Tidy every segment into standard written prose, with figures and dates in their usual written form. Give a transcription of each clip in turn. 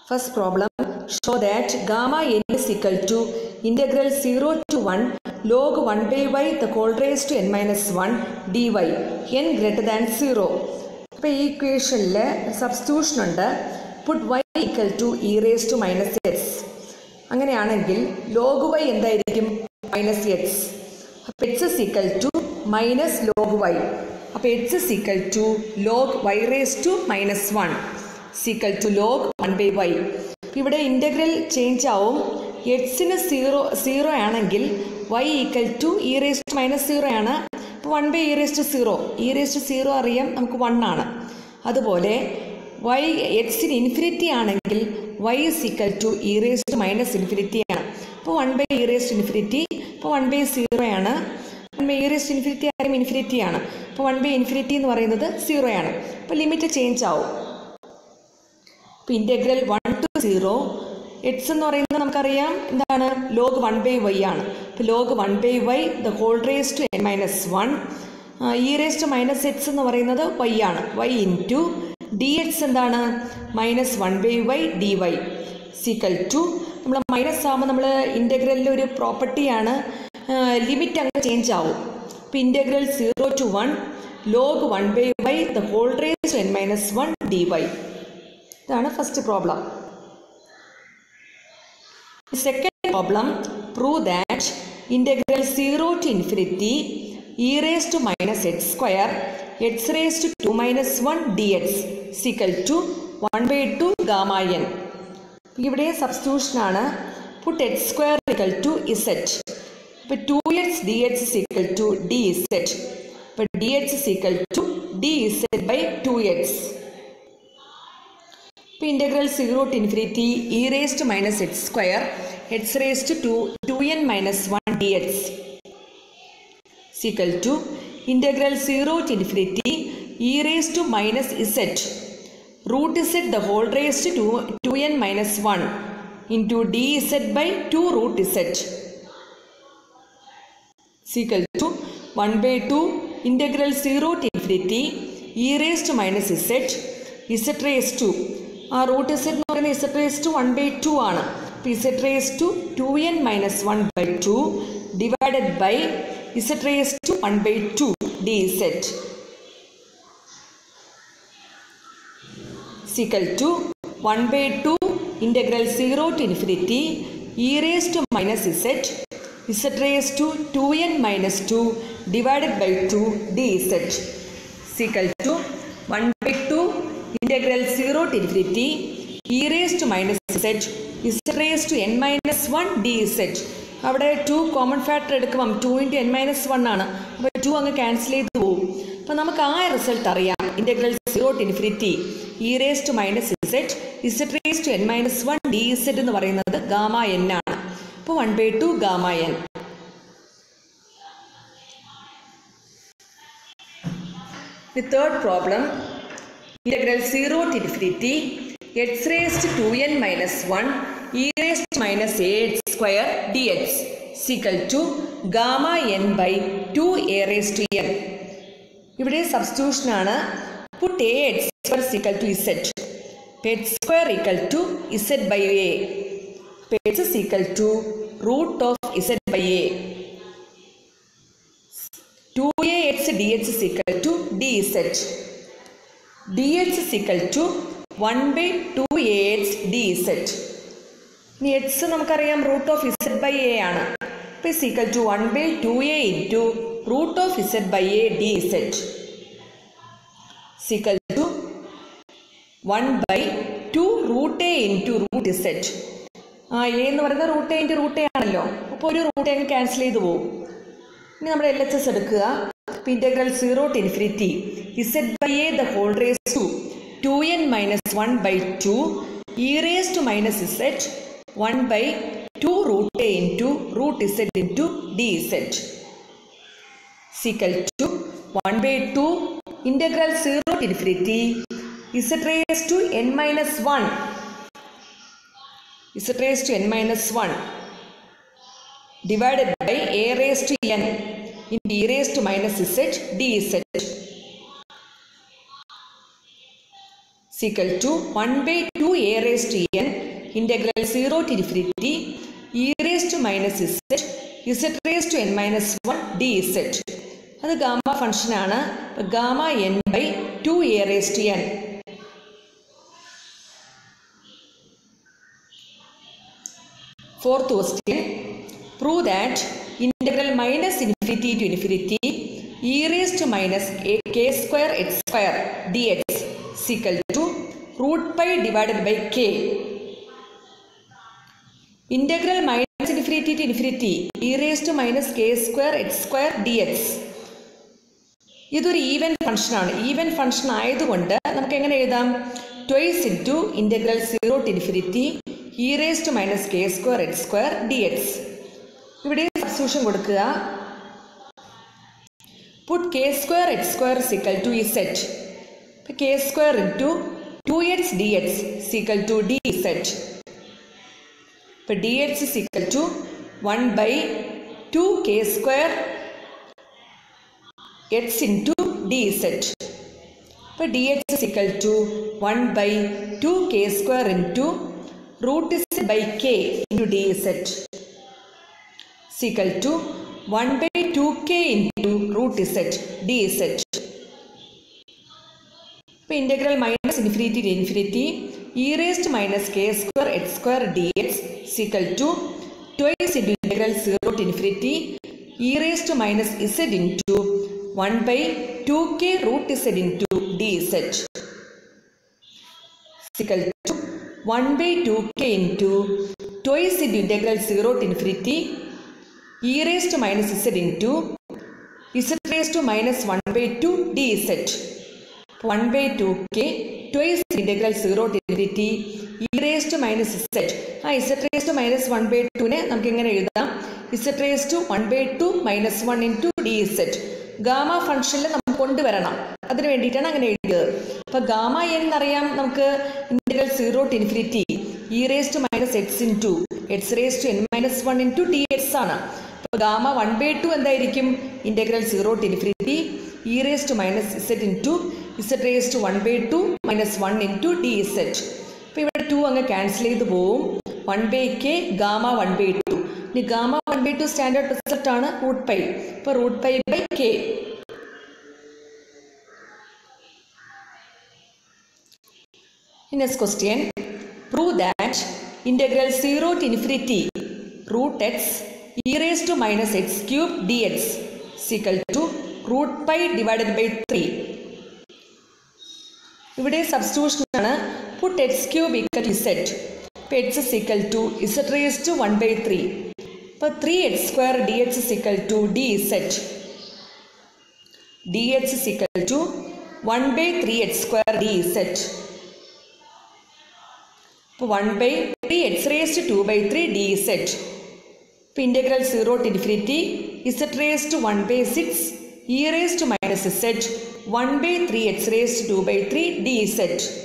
First problem, show that gamma n is equal to integral 0 to 1 log 1 by y the whole raised to n minus 1 dy n greater than 0. അപ്പോൾ ഈ ഇക്വേഷനിൽ substitution ഉണ്ട്. Put y equal to e raise to minus x. അങ്ങനെയാണെങ്കിൽ log y എന്തായിരിക്കും? Minus x. അപ്പോൾ x is equal to minus log y. അപ്പോൾ x is equal to log y raise to minus 1 equal to log 1 by y. ഇവിടെ integral change ആവും. എക്സിന് zero ആണെങ്കിൽ y equal to e raise to minus 0 ആണ്. അപ്പോൾ 1 by e raise to 0. E raise to 0 അറിയാം, നമുക്ക് 1 ആണ്. അതുപോലെ y എക്സിന് ഇൻഫിനിറ്റി ആണെങ്കിൽ y is equal to e raise to minus infinity ആണ്. അപ്പോൾ 1 by e raise to infinity. അപ്പോൾ 1 ബൈ 0 ആണ്. 1 by e raise to infinity ആരും ഇൻഫിനിറ്റി ആണ്. അപ്പോൾ 1 ബൈ ഇൻഫിനിറ്റി എന്ന് പറയുന്നത് 0 ആണ്. അപ്പോൾ ലിമിറ്റ് ചേഞ്ച് ആവും. ഇപ്പോൾ ഇൻ്റഗ്രൽ 1 ടു 0 എക്സ് എന്ന് പറയുന്നത് നമുക്കറിയാം എന്താണ്? ലോഗ് 1 ബൈ വൈ ആണ്. ഇപ്പോൾ log 1 by y the whole raise to n minus 1. E raise to minus x എന്ന് പറയുന്നത് വൈ ആണ്. വൈ ഇൻറ്റു ഡി എക്സ് എന്താണ്? Minus 1 by y d y is equal to. നമ്മൾ മൈനസ് ആകുമ്പോൾ നമ്മൾ ഇൻ്റഗ്രലിൻ്റെ ഒരു പ്രോപ്പർട്ടിയാണ്, ലിമിറ്റ് അങ്ങ് ചേഞ്ച് ആവും. ഇപ്പോൾ integral 0 to 1 log 1 by y the whole raise to n minus 1 d y. ഇതാണ് first problem. Second problem, prove that integral 0 to infinity e raise to minus x square x raise to 2 minus 1 d x is equal to 1 by 2 gamma n. ഇവിടെ സബ്സ്റ്റിറ്റ്യൂഷനാണ്. Put x square equal to z. ഇപ്പോൾ 2x d x equal to d z. ഇപ്പോൾ d x equal to d z by 2x. ഇപ്പോൾ integral 0 to infinity e raise to minus x square x raise to 2n minus 1 d x equal to integral 0 to infinity e raise to minus z root z the whole raise to 2n minus 1 into d z by 2 root z equal to 1 by 2 integral 0 to infinity e raise to minus z z raise to ആ root z എന്ന് പറയുന്നത് ഇസെറ്റ് raise to 1 by 2 ആണ്. അപ്പോൾ z raise to 2n minus 1 by 2 divided by z raise to 1 by 2 d z equal to 1 by 2 integral 0 to infinity e raise to minus z raise to 2n minus 2 divided by 2 d z equal to 1 by 2 integral 0 to infinity e raised to minus z z raised to n minus 1 dz. അവിടെ 2 common factor എടുക്കുമ്പം 2 into n minus 1 ആണ്. അപ്പോൾ 2 അങ്ങ് cancel ചെയ്ത് പോകും. അപ്പോൾ നമുക്ക് ആ റിസൾട്ട് അറിയാം. Integral 0 to infinity e raise to minus z raise to n minus 1 dz എന്ന് പറയുന്നത് ഗാമ n ആണ്. അപ്പോൾ 1 by 2 gamma n. The third problem, integral 0 to infinity x raised to 2n minus 1 e raised to minus ax square dx is equal to gamma n by 2a raised to n. ഇവിടെ substitution ആണ്. Put a x square is equal to z. x square equal to z by a. x is equal to root of z by a. 2ax dx is equal to dz. dx is equal to 1 by 2ax dz. ഇനി x നമുക്കറിയാം root of z by a ആണ്. അപ്പോൾ is equal to 1 by 2a into root of z by a d z equal to 1 by 2 root a into root z. ആ a എന്ന് പറയുന്നത് root a into root a ആണല്ലോ. അപ്പോൾ ഒരു root അങ്ങ് cancel ചെയ്ത് പോകും. ഇനി നമ്മൾ എൽ എച്ച് എസ് എടുക്കുക. അപ്പോൾ integral 0 to infinity z by a the whole raise to 2n minus 1 by 2 e raise to minus z 1 by 2 root a into root z into d z equal to 1 by 2 integral 0 to infinity z raise to n minus 1 z raise to n minus 1 divided by a raised to n into e raised to minus z dz is equal to 1 by 2 a raised to n integral 0 to infinity e raised to minus z z raised to n minus 1 dz. അത് gamma ഫംഗ്ഷനാണ്. Gamma n by 2a raised to n. Fourth question. Prove that integral minus infinity to infinity e raised to minus k square x square dx is equal to root pi divided by k. Integral minus infinity to infinity e raised to minus k square x square dx. ഇതൊരു even ഫംഗ്ഷനാണ്. Even function ആയതുകൊണ്ട് നമുക്ക് എങ്ങനെ എഴുതാം? Twice into integral 0 to infinity e raise to minus k square x square d x. ഇവിടെ substitution കൊടുക്കുക. Put k square x square equal to z. K square into 2x dx equal to d z. ഇപ്പോൾ d x equal to 1/2 k square x into dz. അപ്പോൾ dx is equal to 1/2 k square into root z by k into dz is equal to 1/2 k into root z dz. അപ്പോൾ integral minus infinity to infinity e raised to minus k square x square dx is equal to twice into integral 0 to infinity e raised to minus z into 1/2k root z into dz is equal to 1/2k into twice into integral 0 to infinity e raised to minus z into z raised to minus 1/2 dz. 1/2k twice integral 0 to infinity e raised to minus z. z raised to minus 1/2 നെ നമുക്ക് എങ്ങനെ എഴുതാം? z raised to 1/2 minus 1 into dz. Gamma ഫംഗ്ഷനിൽ നമുക്ക് കൊണ്ടുവരണം. അതിന് വേണ്ടിയിട്ടാണ് അങ്ങനെ എഴുതിയത്. അപ്പോൾ ഗാമ എന്നറിയാം നമുക്ക് integral 0 to infinity e raise to minus x into x raise to n minus 1 into d x ആണ്. അപ്പോൾ ഗാമ 1/2 എന്തായിരിക്കും? Integral 0 to infinity e raise to minus z into z raise to 1/2 minus 1 into d z. അപ്പോൾ ഇവിടെ 2 അങ്ങ് cancel ചെയ്ത് പോവും. 1/k gamma 1/2. ഇനി gamma 1/2 standard result ആണ് റൂട്ട് പൈ. ഇപ്പോൾ root pi by k. Next question. Prove that integral 0 to infinity root x e raised to minus x cube dx is equal to root pi divided by 3. ഇവിടെ substitution ആണ്. Puttu x cube equal to z. ഇപ്പോൾ x is equal to z raised to 1/3. അപ്പോൾ 3x square dx is equal to dz. dx is equal to 1/3x square dz. അപ്പോൾ 1/3 x raised to 2/3 dz. ഇപ്പോൾ integral 0 to infinity z raised to 1/6 e raised to minus z 1/3 x raised to 2/3 dz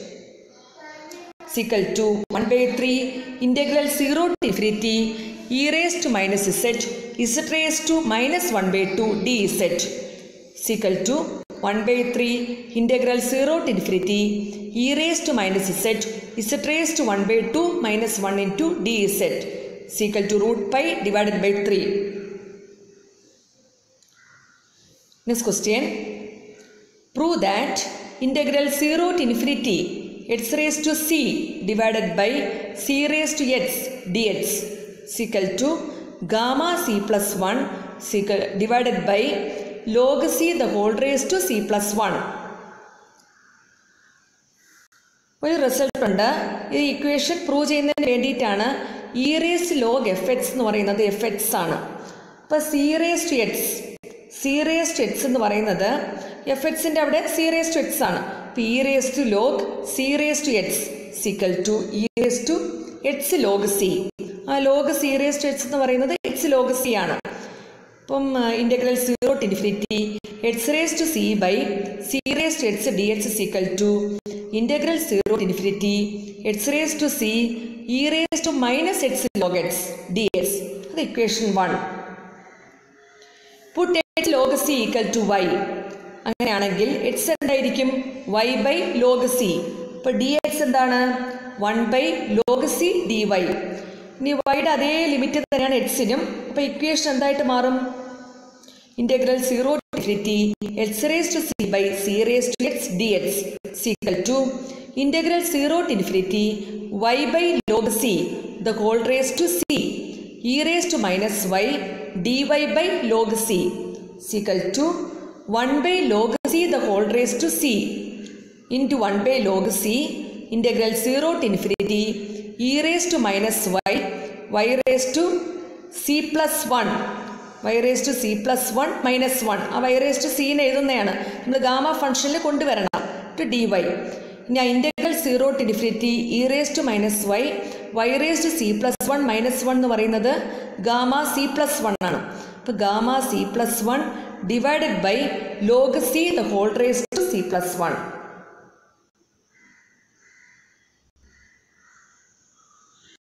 is equal to 1/3 integral 0 to infinity e raised to minus z z raised to minus 1/2 dz is equal to 1/3 integral 0 to infinity e raised to minus z z raised to 1/2 minus 1 into dz is equal to root pi divided by 3. Next question. Prove that integral 0 to infinity x raised to c divided by c raised to x dx is equal to gamma c plus 1 divided by log c the whole raised to c plus 1. ഒരു result ഉണ്ട്. ഈ equation prove ചെയ്യുന്നതിന് വേണ്ടിയിട്ടാണ്. E raise log f x എന്ന് പറയുന്നത് F X ആണ്. അപ്പോൾ C raise to x എന്ന് പറയുന്നത് എഫ് എക്സിൻ്റെ അവിടെ സി റേസ് ടു എക്സ് ആണ്. അപ്പോൾ e raise to log c raise to x equal to e raise to x log c. ആ log c raise to x എന്ന് പറയുന്നത് എക്സ് ലോഗ് സി ആണ്. അപ്പം integral 0 to infinity x raise to c by c raise to x d x equal to integral 0 to infinity x raised to c e raised to minus x log x dx. That is equation 1. Put x log c equal to y. അങ്ങനെയാണെങ്കിൽ x എന്തായിരിക്കും y by log c. അപ്പോൾ dx എന്താണ്? 1/log(c) dy. ഇനി വൈയുടെ അതേ limit തന്നെയാണ് എക്സിനും. അപ്പോൾ equation എന്തായിട്ട് മാറും? Integral 0 to infinity x raised to c by c raised to x dx is equal to integral 0 to infinity y by log c the whole raised to c e raised to minus y dy by log c is equal to 1 by log c the whole raised to c into 1 by log c integral 0 to infinity e raised to minus y raised to c plus 1 y raised to c plus 1 minus 1 ആ y raised to c എഴുതുന്നതാണ് നമ്മൾ gamma ഫംഗ്ഷനിൽ കൊണ്ടുവരണം to dy. ഇനി integral 0 to infinity e raised to minus y raised to c plus 1 minus 1 എന്ന് പറയുന്നത് gamma c plus 1 ആണ്. അപ്പോൾ gamma c plus 1 divided by log c the whole raised to c plus 1.